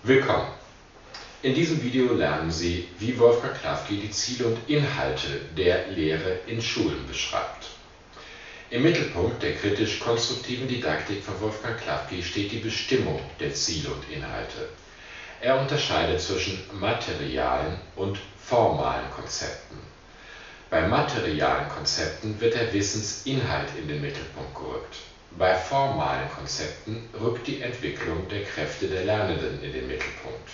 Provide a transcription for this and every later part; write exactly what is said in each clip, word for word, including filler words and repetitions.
Willkommen! In diesem Video lernen Sie, wie Wolfgang Klafki die Ziele und Inhalte der Lehre in Schulen beschreibt. Im Mittelpunkt der kritisch-konstruktiven Didaktik von Wolfgang Klafki steht die Bestimmung der Ziele und Inhalte. Er unterscheidet zwischen materialen und formalen Konzepten. Bei materialen Konzepten wird der Wissensinhalt in den Mittelpunkt gerückt. Bei formalen Konzepten rückt die Entwicklung der Kräfte der Lernenden in den Mittelpunkt.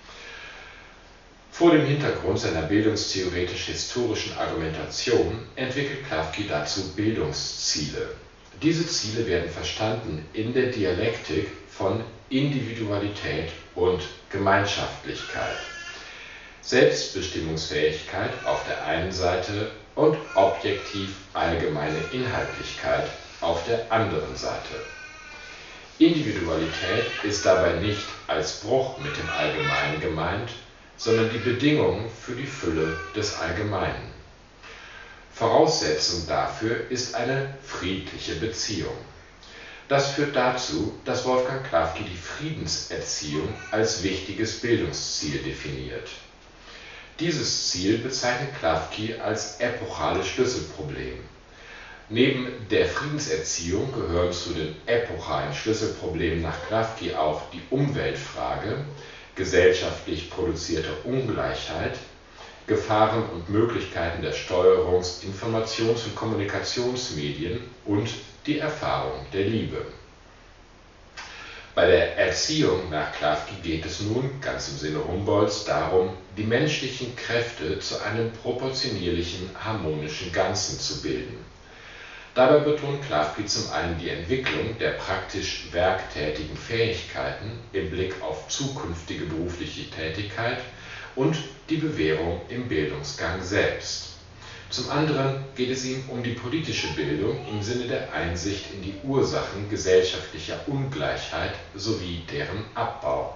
Vor dem Hintergrund seiner bildungstheoretisch-historischen Argumentation entwickelt Klafki dazu Bildungsziele. Diese Ziele werden verstanden in der Dialektik von Individualität und Gemeinschaftlichkeit, Selbstbestimmungsfähigkeit auf der einen Seite und objektiv allgemeine Inhaltlichkeit auf der anderen Seite. Individualität ist dabei nicht als Bruch mit dem Allgemeinen gemeint, sondern die Bedingung für die Fülle des Allgemeinen. Voraussetzung dafür ist eine friedliche Beziehung. Das führt dazu, dass Wolfgang Klafki die Friedenserziehung als wichtiges Bildungsziel definiert. Dieses Ziel bezeichnet Klafki als epochales Schlüsselproblem. Neben der Friedenserziehung gehören zu den epochalen Schlüsselproblemen nach Klafki auch die Umweltfrage, gesellschaftlich produzierte Ungleichheit, Gefahren und Möglichkeiten der Steuerungs-, Informations- und Kommunikationsmedien und die Erfahrung der Liebe. Bei der Erziehung nach Klafki geht es nun, ganz im Sinne Humboldts, darum, die menschlichen Kräfte zu einem proportionierlichen, harmonischen Ganzen zu bilden. Dabei betont Klafki zum einen die Entwicklung der praktisch werktätigen Fähigkeiten im Blick auf zukünftige berufliche Tätigkeit und die Bewährung im Bildungsgang selbst. Zum anderen geht es ihm um die politische Bildung im Sinne der Einsicht in die Ursachen gesellschaftlicher Ungleichheit sowie deren Abbau.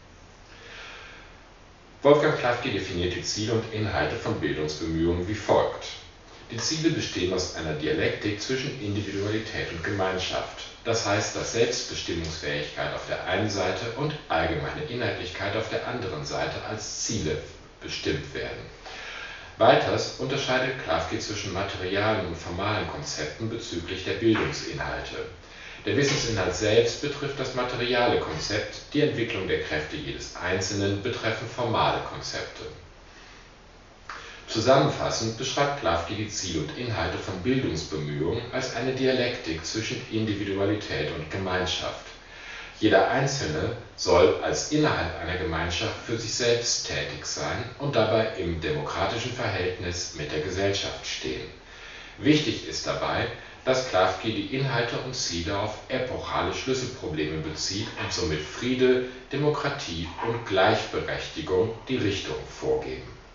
Wolfgang Klafki definiert die Ziele und Inhalte von Bildungsbemühungen wie folgt. Die Ziele bestehen aus einer Dialektik zwischen Individualität und Gemeinschaft. Das heißt, dass Selbstbestimmungsfähigkeit auf der einen Seite und allgemeine Inhaltlichkeit auf der anderen Seite als Ziele bestimmt werden. Weiters unterscheidet Klafki zwischen materialen und formalen Konzepten bezüglich der Bildungsinhalte. Der Wissensinhalt selbst betrifft das materiale Konzept, die Entwicklung der Kräfte jedes Einzelnen betreffen formale Konzepte. Zusammenfassend beschreibt Klafki die Ziele und Inhalte von Bildungsbemühungen als eine Dialektik zwischen Individualität und Gemeinschaft. Jeder Einzelne soll als innerhalb einer Gemeinschaft für sich selbst tätig sein und dabei im demokratischen Verhältnis mit der Gesellschaft stehen. Wichtig ist dabei, dass Klafki die Inhalte und Ziele auf epochale Schlüsselprobleme bezieht und somit Friede, Demokratie und Gleichberechtigung die Richtung vorgeben.